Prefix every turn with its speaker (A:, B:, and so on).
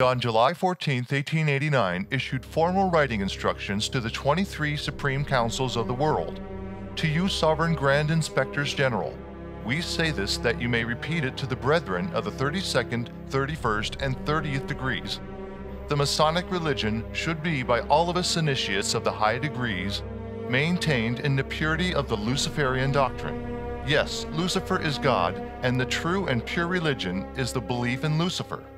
A: on July 14, 1889, issued formal writing instructions to the 23 Supreme Councils of the world. To you, Sovereign Grand Inspectors General, we say this that you may repeat it to the brethren of the 32nd, 31st, and 30th degrees. The Masonic religion should be, by all of us initiates of the high degrees, maintained in the purity of the Luciferian doctrine. Yes, Lucifer is God, and the true and pure religion is the belief in Lucifer.